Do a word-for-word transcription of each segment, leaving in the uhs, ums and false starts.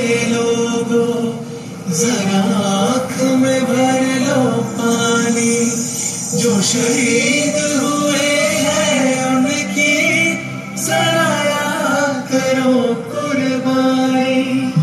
लोगों जरा आँख में भर लो पानी, जो शहीद हुए हैं उनकी जरा याद करो कुर्बानी।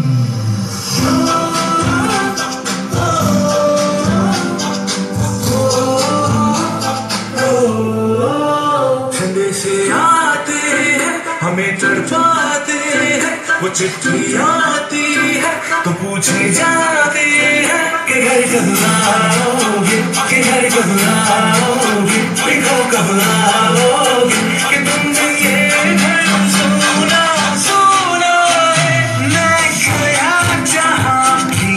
ठंडे से आते हैं हमें तड़पाते हैं, वो चिट्ठी आती है तो पूछे जाते हैं कि घर कब आओगे, कि घर कब आओगे, कि कब आओगे, कि तुमने ये घर सुना सुना है। मैं गया जहाँ भी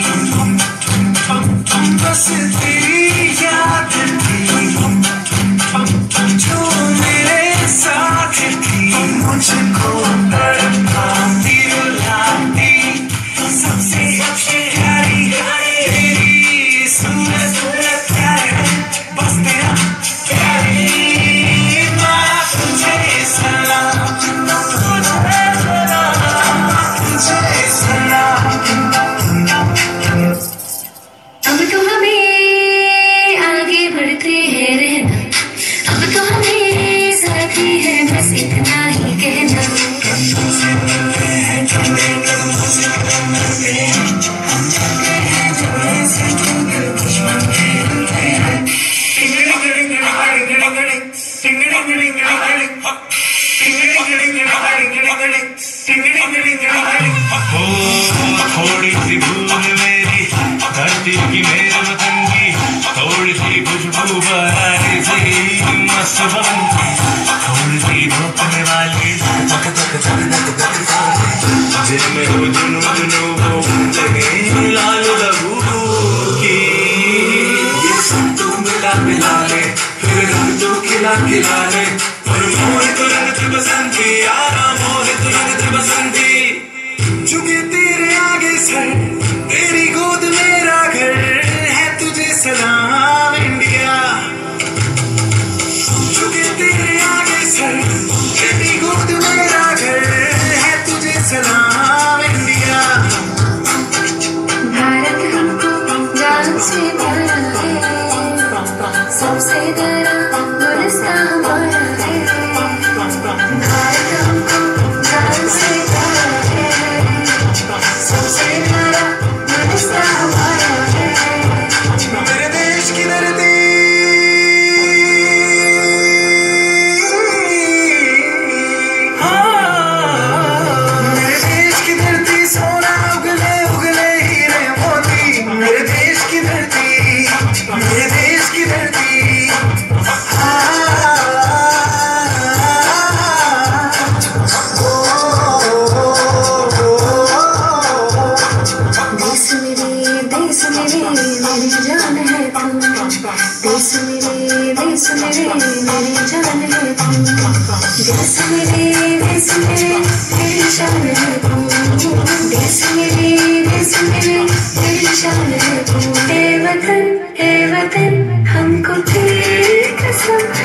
बस तेरी याद थी, जो मेरे साथ थी, मुझको तड़पाती रुलाती, सबसे प्यारी तेरी सूरत है, बस तेरा प्यारी मैं तुझे सलाम, तुझे सलाम, तुझे सलाम। अब तो हमें आगे बढ़ते हैं रहना, अब तो हमें साथी है बस इतना ही कहना। थोड़ी सी भूल मेरी धरती की मेरे वतन की, थोड़ी सी खुशबू बहारी सी मस्त बन की, थोड़ी सी धोखने वाली तक तक तक तक तक जिनमें हो जुनू जुनू वो लगे लाल लहू की। ये सब तो मिला मिला ले फिर रंग तो खिला खिला ले, और मोहित रंग थे बसंती यारा, मोहित रंग थे बसंती। झुके तेरे आगे सर, तेरी गोद मेरा घर है, तुझे सलाम इंडिया। झुके तेरे आगे सर, तेरी गोद मेरा घर है, तुझे सलाम इंडिया। भारत हमको जान से प्यारा है, सबसे प्यारा गुलिस्तान हमारा है। भारत हमको जान से प्यारा है, सबसे प्यारा गुलिस्तान हमारा है। मेरे देश की धरती, मेरे देश की धरती सोना उगले उगले हीरे मोती, मेरे देश की धरती, मेरे देश की धरती। देश मेरे देश मेरे मेरी जान है तू, देश मेरे देश मेरे मेरी जान है तू, देश मेरे देश मेरे तेरी शान है तू, देश मेरे देश मेरे तेरी शान है तू। ए वतन ए वतन हमको तेरी कसम,